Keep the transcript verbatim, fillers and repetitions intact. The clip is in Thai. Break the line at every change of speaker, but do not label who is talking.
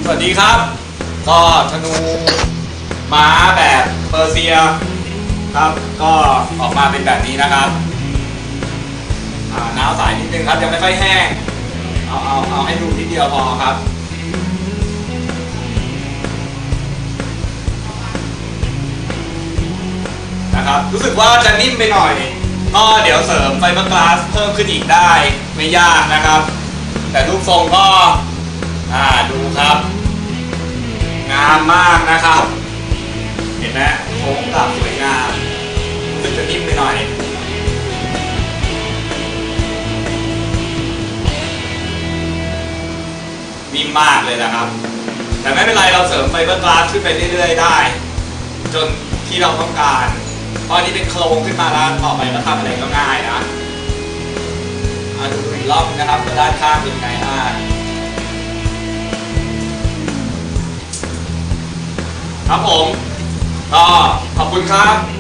วัสดีครับก็ธนูม้าแบบเปอร์เซียครับก็ออกมาเป็นแบบนี้นะครับน้ำใสนิดนึงครับยังไม่ค่อยแห้งเอาเอาเอาให้ดูนิดเดียวพอครับนะครับรู้สึกว่าจะนิ่มไปหน่อยก็เดี๋ยวเสริมไฟเบอร์กลาสเพิ่มขึ้นอีกได้ไม่ยากนะครับแต่รูปทรงก็อ่าดูครับงามมากนะครับเห็นไหมโค้งกลับสวยงามรู้สึกจะนิ่มไปหน่อยนิ่มมากเลยนะครับแต่ไม่เป็นไรเราเสริมไฟเบอร์กลาสขึ้นไปเรื่อยๆได้จนที่เราต้องการตอนนี้เป็นโครงขึ้นมาแล้วต่อไปก็ทำอะไรก็ง่ายนะดูอีกรอบนะครับด้านข้างเป็นไงอ่ะครับผมก็ขอบคุณครับ